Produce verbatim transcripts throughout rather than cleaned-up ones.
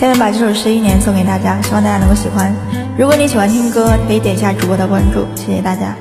下面把这首《十一年》送给大家，希望大家能够喜欢。如果你喜欢听歌，可以点一下主播的关注，谢谢大家。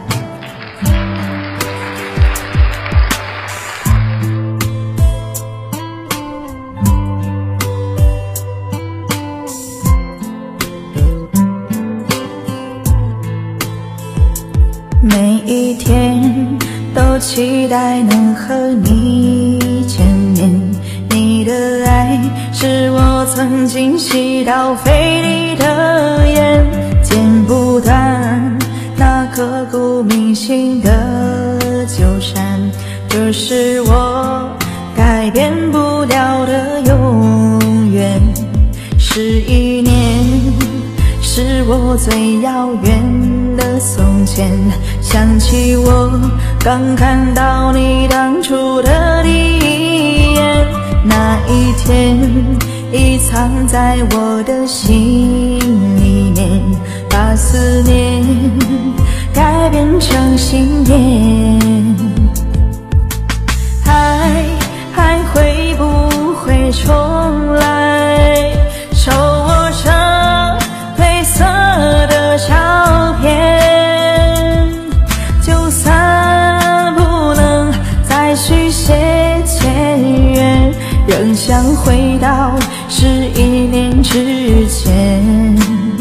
每一天都期待能和你见面，你的爱是我曾经吸到肺里的烟，剪不断那刻骨铭心的纠缠，这是我改变不了的永远。十一年是我最遥远的从前，想起我刚看到你当初的第一眼，那一天已藏在我的心里面，把思念改变成信念。爱还会不会重来，手握着褪色的照片，就算不能再续写前缘，仍想回到十一年之前。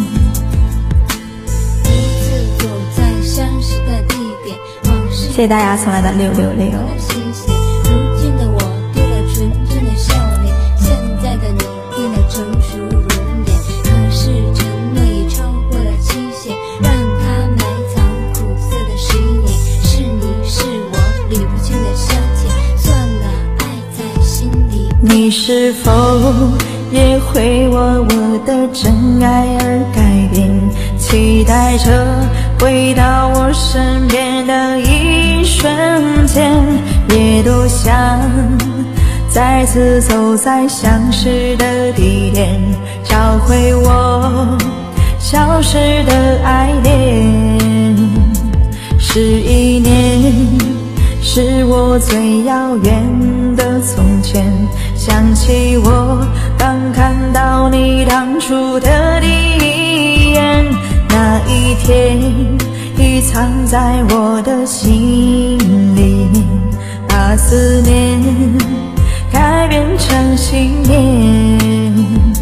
谢谢大家送来的六六六。 如今的我丢了纯真的笑脸，现在的你变得成熟如脸，可是承诺已超过了期限，让它埋藏苦涩的十一年。是你是我理不清的消遣，算了，爱在心底。 你是否也会为我的真爱而改变，期待着回到我身边的一瞬间，也都想再次走在相识的地点，找回我消失的爱恋。十一年是我最遥远的从前，想起我刚看到你当初的第一眼，那一天已藏在我的心里面，把思念改变成信念。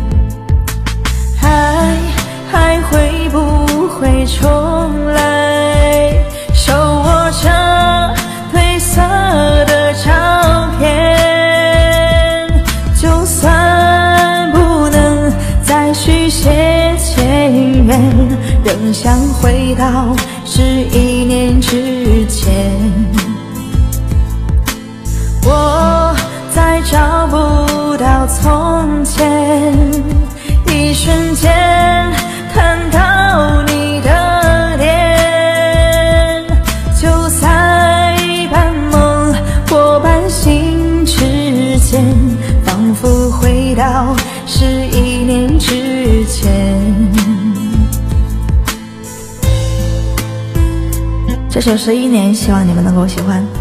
爱还会不会重来，手握着褪色的照片，就算不能再续写前缘，仍想回到十一年之前。我再找不到从前，一瞬间看到你的脸，就在半梦或半醒之间，仿佛回到十一年之前。这首《十一年》，希望你们能够喜欢。